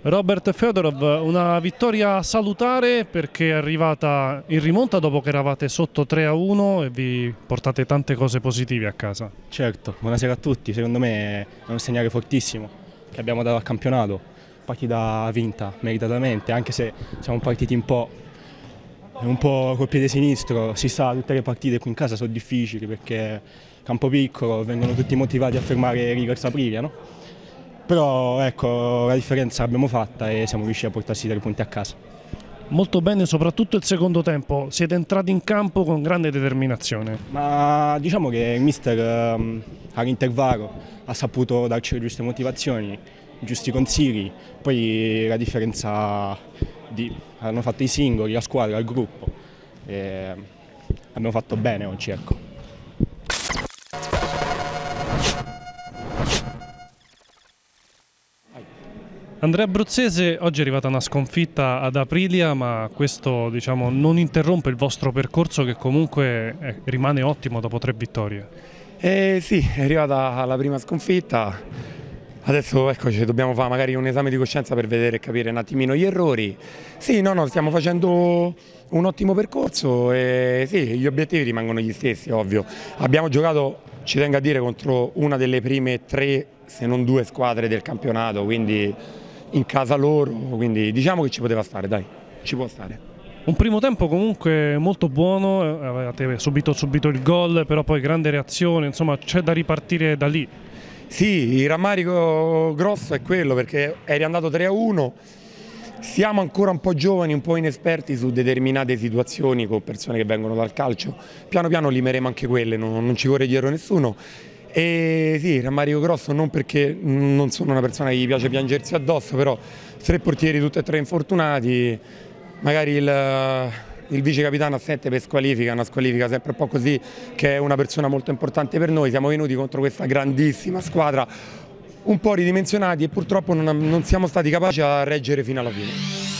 Robert Fedorov, una vittoria salutare perché è arrivata in rimonta dopo che eravate sotto 3-1 e vi portate tante cose positive a casa. Certo, buonasera a tutti, secondo me è un segnale fortissimo che abbiamo dato al campionato, partita vinta meritatamente, anche se siamo partiti un po' col piede sinistro. Si sa, tutte le partite qui in casa sono difficili perché campo piccolo, vengono tutti motivati a fermare River Aprilia, no? Però ecco, la differenza l'abbiamo fatta e siamo riusciti a portarsi 3 punti a casa. Molto bene, soprattutto il secondo tempo, siete entrati in campo con grande determinazione. Ma diciamo che il mister all'intervallo ha saputo darci le giuste motivazioni, i giusti consigli, poi la differenza hanno fatto i singoli, la squadra, il gruppo e abbiamo fatto bene oggi, ecco. Andrea Abruzzese, oggi è arrivata una sconfitta ad Aprilia, ma questo non interrompe il vostro percorso che comunque rimane ottimo dopo 3 vittorie. Sì, è arrivata la prima sconfitta, adesso eccoci, dobbiamo fare magari un esame di coscienza per vedere e capire un attimino gli errori. Sì, no, stiamo facendo un ottimo percorso e sì, gli obiettivi rimangono gli stessi, ovvio. Abbiamo giocato, ci tengo a dire, contro una delle prime 3, se non 2 squadre del campionato, quindi in casa loro, quindi diciamo che ci poteva stare, dai, ci può stare. Un primo tempo comunque molto buono, avete subito il gol, però poi grande reazione, insomma c'è da ripartire da lì. Sì, il rammarico grosso è quello perché è riandato 3-1, siamo ancora un po' giovani, un po' inesperti su determinate situazioni con persone che vengono dal calcio, piano piano limeremo anche quelle, non ci corre dietro nessuno. E sì, rammarico grosso non perché non sono una persona che gli piace piangersi addosso, però 3 portieri tutti e 3 infortunati, magari il vice capitano assente per squalifica, una squalifica sempre un po' così, che è una persona molto importante per noi. Siamo venuti contro questa grandissima squadra un po' ridimensionati e purtroppo non siamo stati capaci a reggere fino alla fine.